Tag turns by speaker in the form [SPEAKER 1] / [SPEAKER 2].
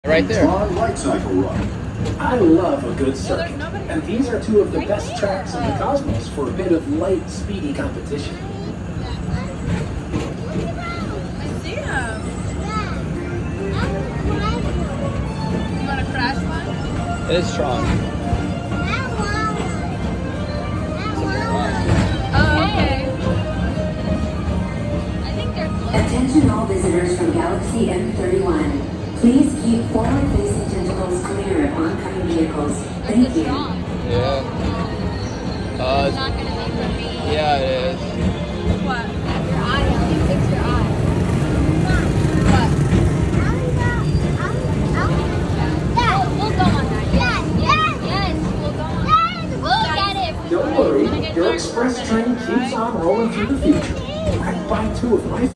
[SPEAKER 1] Right there.
[SPEAKER 2] Light cycle run. I love a good circuit, and these are two of the best tracks in the cosmos for a bit of light, speedy competition.
[SPEAKER 3] I see them. You want to crash one?
[SPEAKER 1] It is strong.
[SPEAKER 3] Oh, okay.
[SPEAKER 4] Attention all visitors from Galaxy M31. Please keep forward-facing tentacles clear of oncoming vehicles. Thank you.
[SPEAKER 1] Yeah.
[SPEAKER 3] It's not going to be for me.
[SPEAKER 1] Yeah, it is.
[SPEAKER 3] What? Your eye. You fix your eye. What? We'll go on that. Yes. We'll go on that. We'll get it.
[SPEAKER 2] Don't worry, your express train keeps on rolling through the future. I buy two of my